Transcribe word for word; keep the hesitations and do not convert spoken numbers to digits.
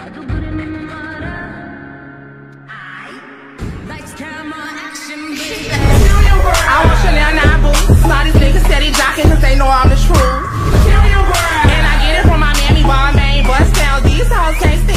I want Chanel nine boots. All these niggas steady jocking cause they know I'm the truth. And I get it from my mammy ball, man, bust down. These hoes can't stand.